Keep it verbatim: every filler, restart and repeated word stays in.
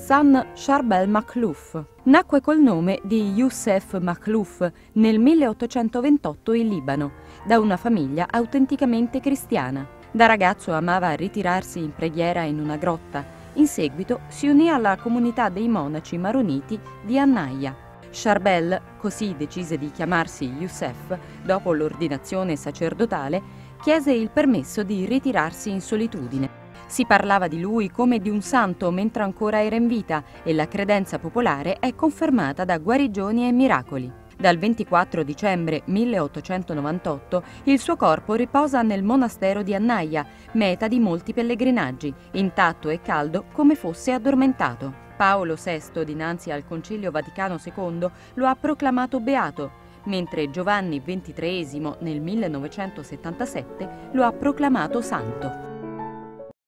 Hassan Charbel Makhlouf. Nacque col nome di Youssef Makhlouf nel milleottocentoventotto in Libano, da una famiglia autenticamente cristiana. Da ragazzo amava ritirarsi in preghiera in una grotta. In seguito si unì alla comunità dei monaci maroniti di Annaia. Charbel, così decise di chiamarsi Youssef, dopo l'ordinazione sacerdotale, chiese il permesso di ritirarsi in solitudine. Si parlava di lui come di un santo mentre ancora era in vita e la credenza popolare è confermata da guarigioni e miracoli. Dal ventiquattro dicembre milleottocentonovantotto il suo corpo riposa nel monastero di Annaia, meta di molti pellegrinaggi, intatto e caldo come fosse addormentato. Paolo sesto, dinanzi al Concilio Vaticano secondo, lo ha proclamato beato, mentre Giovanni ventitreesimo nel millenovecentosettantasette lo ha proclamato santo.